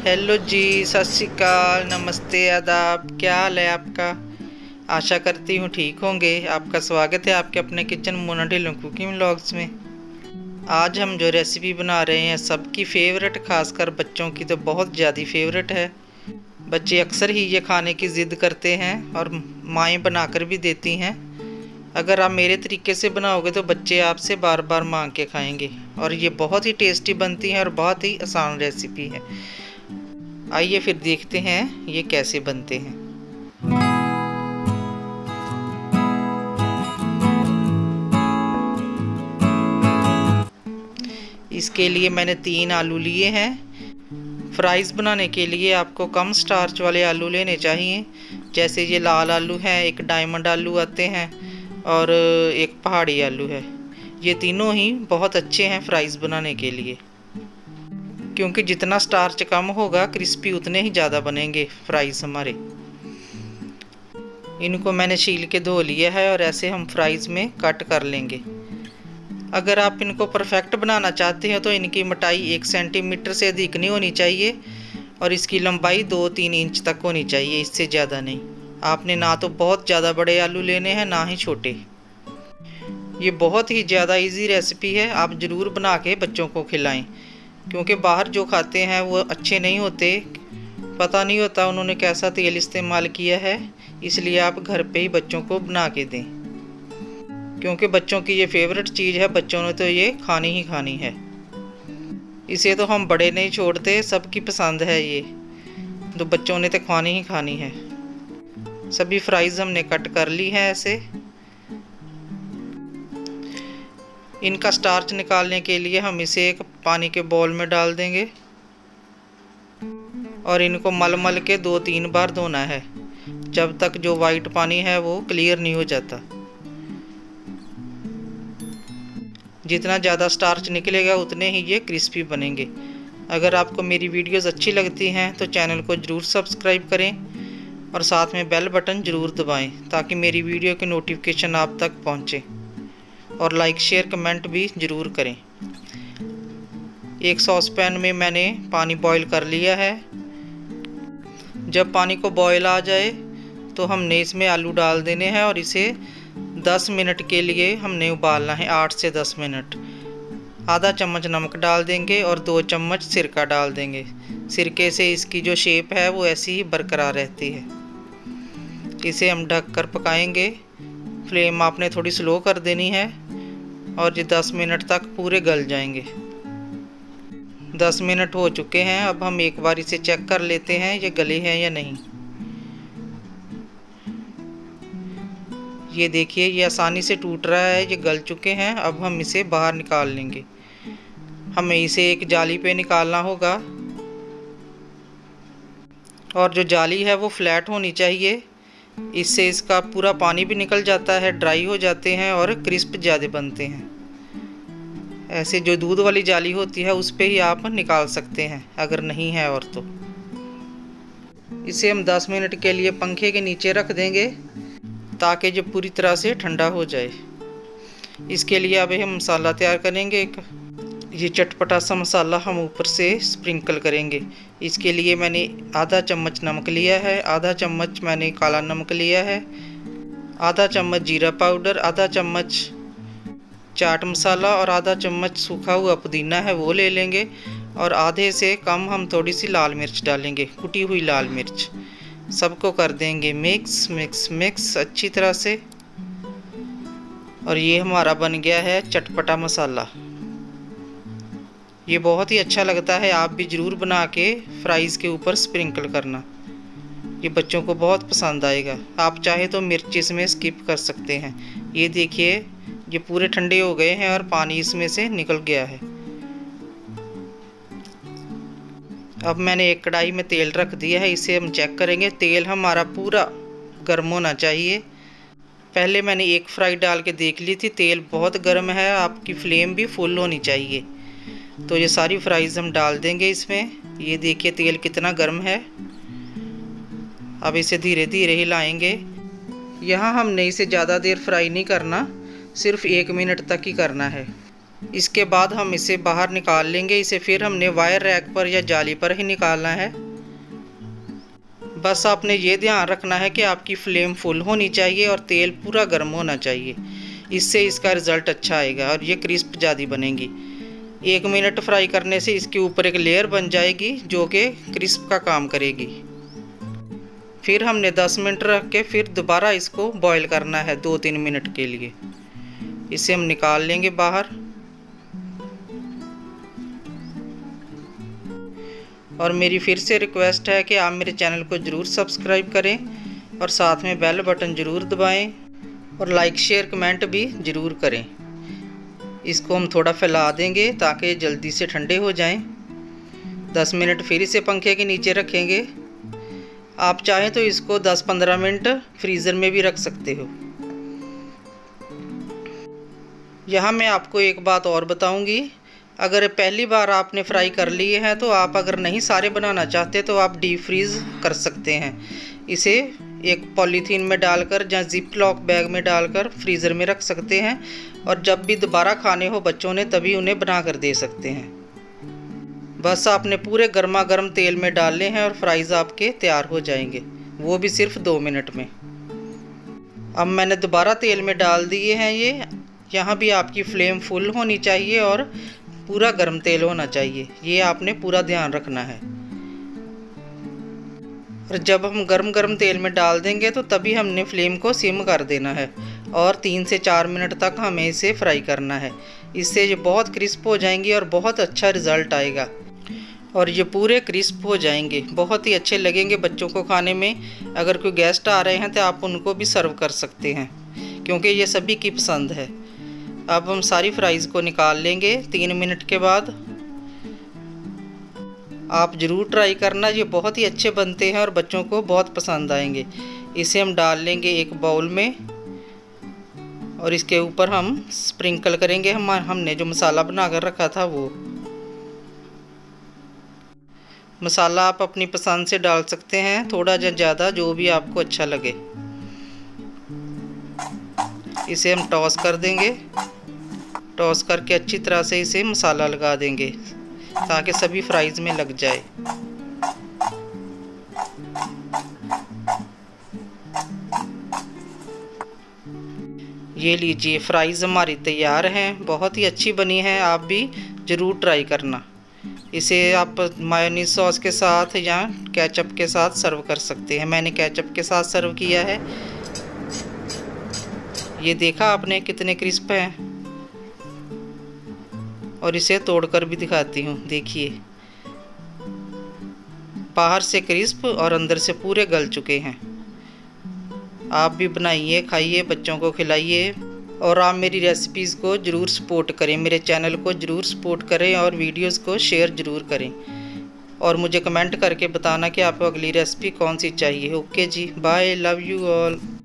Hello जी, सत श्री अकाल, नमस्ते, आदाब। क्या हाल है आपका? आशा करती हूँ ठीक होंगे। आपका स्वागत है आपके अपने kitchen Mona Dhillon cooking vlogs में। आज हम जो रेसिपी बना रहे हैं सबकी फेवरेट, खासकर बच्चों की तो बहुत ज़्यादा फेवरेट है। बच्चे अक्सर ही ये खाने की ज़िद करते हैं और माएँ बनाकर भी देती हैं। अगर आप मेरे तरीके से बनाओगे तो बच्चे आपसे बार बार मांग के खाएंगे। और ये बहुत ही टेस्टी बनती है और बहुत ही आसान रेसिपी है। आइए फिर देखते हैं ये कैसे बनते हैं। इसके लिए मैंने 3 आलू लिए हैं। फ्राइज़ बनाने के लिए आपको कम स्टार्च वाले आलू लेने चाहिए। जैसे ये लाल आलू हैं, एक डायमंड आलू आते हैं और एक पहाड़ी आलू है। ये तीनों ही बहुत अच्छे हैं फ्राइज़ बनाने के लिए, क्योंकि जितना स्टार्च कम होगा क्रिस्पी उतने ही ज़्यादा बनेंगे फ्राइज़ हमारे। इनको मैंने छील के धो लिया है और ऐसे हम फ्राइज़ में कट कर लेंगे। अगर आप इनको परफेक्ट बनाना चाहते हैं तो इनकी मोटाई 1 सेंटीमीटर से अधिक नहीं होनी चाहिए और इसकी लंबाई 2-3 इंच तक होनी चाहिए, इससे ज़्यादा नहीं। आपने ना तो बहुत ज़्यादा बड़े आलू लेने हैं ना ही छोटे। ये बहुत ही ज़्यादा इजी रेसिपी है, आप ज़रूर बना के बच्चों को खिलाएं, क्योंकि बाहर जो खाते हैं वो अच्छे नहीं होते। पता नहीं होता उन्होंने कैसा तेल इस्तेमाल किया है, इसलिए आप घर पे ही बच्चों को बना के दें, क्योंकि बच्चों की ये फेवरेट चीज़ है। बच्चों ने तो ये खानी ही खानी है। इसे तो हम बड़े नहीं छोड़ते, सबकी पसंद है ये, तो बच्चों ने तो खानी ही खानी है। सभी फ्राइज़ हमने कट कर ली हैं ऐसे। इनका स्टार्च निकालने के लिए हम इसे एक पानी के बाउल में डाल देंगे और इनको मल मल के 2-3 बार धोना है, जब तक जो वाइट पानी है वो क्लियर नहीं हो जाता। जितना ज़्यादा स्टार्च निकलेगा उतने ही ये क्रिस्पी बनेंगे। अगर आपको मेरी वीडियोस अच्छी लगती हैं तो चैनल को ज़रूर सब्सक्राइब करें और साथ में बेल बटन ज़रूर दबाएं, ताकि मेरी वीडियो की नोटिफिकेशन आप तक पहुंचे। और लाइक शेयर कमेंट भी ज़रूर करें। एक सॉस पैन में मैंने पानी बॉईल कर लिया है। जब पानी को बॉईल आ जाए तो हमने इसमें आलू डाल देने हैं और इसे 10 मिनट के लिए हमने उबालना है, 8 से 10 मिनट। आधा चम्मच नमक डाल देंगे और 2 चम्मच सिरका डाल देंगे। सिरके से इसकी जो शेप है वो ऐसी ही बरकरार रहती है। इसे हम ढक कर पकाएंगे। फ्लेम आपने थोड़ी स्लो कर देनी है और ये 10 मिनट तक पूरे गल जाएंगे। 10 मिनट हो चुके हैं। अब हम एक बार इसे चेक कर लेते हैं ये गले हैं या नहीं। ये देखिए, ये आसानी से टूट रहा है, ये गल चुके हैं। अब हम इसे बाहर निकाल लेंगे। हमें इसे एक जाली पे निकालना होगा और जो जाली है वो फ्लैट होनी चाहिए। इससे इसका पूरा पानी भी निकल जाता है, ड्राई हो जाते हैं और क्रिस्प ज़्यादा बनते हैं। ऐसे जो दूध वाली जाली होती है उस पे ही आप निकाल सकते हैं, अगर नहीं है और तो। इसे हम 10 मिनट के लिए पंखे के नीचे रख देंगे ताकि जो पूरी तरह से ठंडा हो जाए। इसके लिए अब हम मसाला तैयार करेंगे। ये चटपटा सा मसाला हम ऊपर से स्प्रिंकल करेंगे। इसके लिए मैंने आधा चम्मच नमक लिया है, आधा चम्मच मैंने काला नमक लिया है, आधा चम्मच जीरा पाउडर, आधा चम्मच चाट मसाला और आधा चम्मच सूखा हुआ पुदीना है वो ले लेंगे। और आधे से कम हम थोड़ी सी लाल मिर्च डालेंगे, कुटी हुई लाल मिर्च। सबको कर देंगे मिक्स मिक्स मिक्स अच्छी तरह से। और ये हमारा बन गया है चटपटा मसाला। ये बहुत ही अच्छा लगता है, आप भी ज़रूर बना के फ्राइज़ के ऊपर स्प्रिंकल करना। ये बच्चों को बहुत पसंद आएगा। आप चाहे तो मिर्च इसमें स्किप कर सकते हैं। ये देखिए, ये पूरे ठंडे हो गए हैं और पानी इसमें से निकल गया है। अब मैंने एक कढ़ाई में तेल रख दिया है, इसे हम चेक करेंगे। तेल हमारा पूरा गर्म होना चाहिए। पहले मैंने एक फ्राई डाल के देख ली थी, तेल बहुत गर्म है, आपकी फ्लेम भी फुल होनी चाहिए। तो ये सारी फ्राइज़ हम डाल देंगे इसमें। ये देखिए तेल कितना गर्म है। अब इसे धीरे धीरे हिलाएंगे। यहाँ हमने इसे ज़्यादा देर फ्राई नहीं करना, सिर्फ 1 मिनट तक ही करना है। इसके बाद हम इसे बाहर निकाल लेंगे। इसे फिर हमने वायर रैक पर या जाली पर ही निकालना है। बस आपने ये ध्यान रखना है कि आपकी फ्लेम फुल होनी चाहिए और तेल पूरा गर्म होना चाहिए। इससे इसका रिज़ल्ट अच्छा आएगा और ये क्रिस्प ज़्यादा बनेंगी। 1 मिनट फ्राई करने से इसके ऊपर एक लेयर बन जाएगी जो कि क्रिस्प का काम करेगी। फिर हमने 10 मिनट रख के फिर दोबारा इसको बॉईल करना है 2-3 मिनट के लिए। इसे हम निकाल लेंगे बाहर। और मेरी फिर से रिक्वेस्ट है कि आप मेरे चैनल को ज़रूर सब्सक्राइब करें और साथ में बेल बटन ज़रूर दबाएं और लाइक शेयर कमेंट भी ज़रूर करें। इसको हम थोड़ा फैला देंगे ताकि जल्दी से ठंडे हो जाएं। 10 मिनट फिर इसे पंखे के नीचे रखेंगे। आप चाहें तो इसको 10-15 मिनट फ्रीज़र में भी रख सकते हो। यहाँ मैं आपको एक बात और बताऊंगी। अगर पहली बार आपने फ्राई कर लिए हैं तो आप अगर नहीं सारे बनाना चाहते तो आप डीप फ्रीज़ कर सकते हैं। इसे एक पॉलीथीन में डालकर या जिप लॉक बैग में डालकर फ्रीज़र में रख सकते हैं और जब भी दोबारा खाने हो बच्चों ने तभी उन्हें बना कर दे सकते हैं। बस आपने पूरे गर्मा गर्म तेल में डालने हैं और फ्राइज़ आपके तैयार हो जाएंगे, वो भी सिर्फ 2 मिनट में। अब मैंने दोबारा तेल में डाल दिए हैं ये। यहाँ भी आपकी फ्लेम फुल होनी चाहिए और पूरा गर्म तेल होना चाहिए, ये आपने पूरा ध्यान रखना है। और जब हम गर्म गर्म तेल में डाल देंगे तो तभी हमने फ्लेम को सिम कर देना है और 3 से 4 मिनट तक हमें इसे फ्राई करना है। इससे ये बहुत क्रिस्प हो जाएंगी और बहुत अच्छा रिज़ल्ट आएगा और ये पूरे क्रिस्प हो जाएंगे, बहुत ही अच्छे लगेंगे बच्चों को खाने में। अगर कोई गेस्ट आ रहे हैं तो आप उनको भी सर्व कर सकते हैं क्योंकि ये सभी की पसंद है। अब हम सारी फ्राइज़ को निकाल लेंगे 3 मिनट के बाद। आप ज़रूर ट्राई करना, ये बहुत ही अच्छे बनते हैं और बच्चों को बहुत पसंद आएंगे। इसे हम डाल लेंगे एक बाउल में और इसके ऊपर हम स्प्रिंकल करेंगे हमने जो मसाला बना कर रखा था वो मसाला। आप अपनी पसंद से डाल सकते हैं, थोड़ा या ज़्यादा, जो भी आपको अच्छा लगे। इसे हम टॉस कर देंगे। टॉस करके अच्छी तरह से इसे मसाला लगा देंगे ताकि सभी फ्राइज़ में लग जाए। ये लीजिए, फ्राइज़ हमारी तैयार हैं, बहुत ही अच्छी बनी हैं। आप भी ज़रूर ट्राई करना। इसे आप मायोनीज सॉस के साथ या केचप के साथ सर्व कर सकते हैं। मैंने केचप के साथ सर्व किया है। ये देखा आपने कितने क्रिस्प हैं। और इसे तोड़कर भी दिखाती हूँ, देखिए, बाहर से क्रिस्प और अंदर से पूरे गल चुके हैं। आप भी बनाइए, खाइए, बच्चों को खिलाइए और आप मेरी रेसिपीज़ को ज़रूर सपोर्ट करें, मेरे चैनल को ज़रूर सपोर्ट करें और वीडियोस को शेयर ज़रूर करें और मुझे कमेंट करके बताना कि आपको अगली रेसिपी कौन सी चाहिए। ओके जी, बाय, लव यू ऑल।